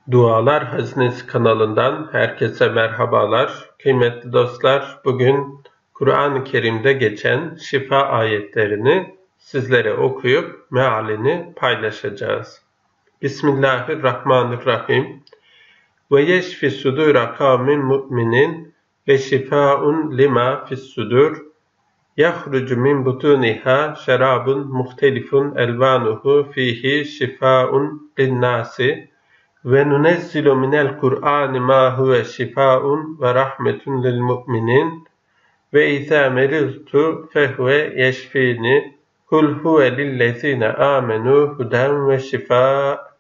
Dualar Hazinesi kanalından herkese merhabalar. Kıymetli dostlar, bugün Kur'an-ı Kerim'de geçen şifa ayetlerini sizlere okuyup mealini paylaşacağız. Bismillahirrahmanirrahim. Ve yeşfi sudura kavmin mu'minin ve şifaun lima fissudur. Yahrucu min butuniha şerabun muhtelifun elvanuhu fihi şifaun linnâsi. Ve nunezzilu minel Kur'an ma huve şifaun ve rahmetun lil mu'minin ve izâ meriztu fehuve yeşfini kul huve lillezîne âmenû huden ve şifâ.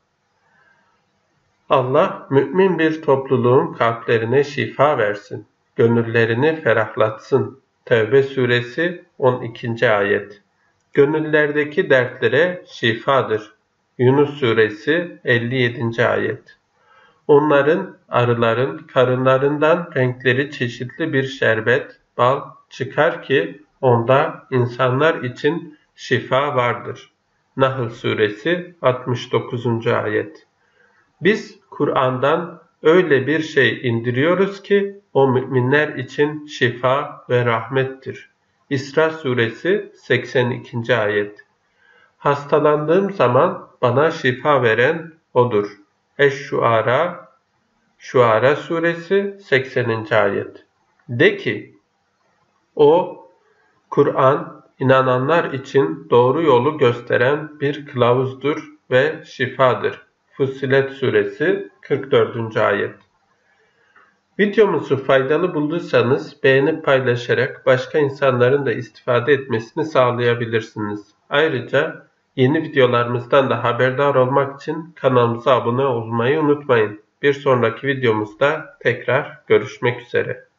Allah mümin bir topluluğun kalplerine şifa versin, gönüllerini ferahlatsın. Tevbe suresi 12. ayet. Gönüllerdeki dertlere şifadır. Yunus suresi 57. ayet. Onların, arıların karınlarından renkleri çeşitli bir şerbet, bal çıkar ki onda insanlar için şifa vardır. Nahl suresi 69. ayet. Biz Kur'an'dan öyle bir şey indiriyoruz ki o müminler için şifa ve rahmettir. İsra suresi 82. ayet. Hastalandığım zaman bana şifa veren O'dur. Şuara suresi 80. ayet. De ki, o, Kur'an, inananlar için doğru yolu gösteren bir kılavuzdur ve şifadır. Fussilet suresi 44. ayet. Videomuzu faydalı bulduysanız beğenip paylaşarak başka insanların da istifade etmesini sağlayabilirsiniz. Ayrıca yeni videolarımızdan da haberdar olmak için kanalımıza abone olmayı unutmayın. Bir sonraki videomuzda tekrar görüşmek üzere.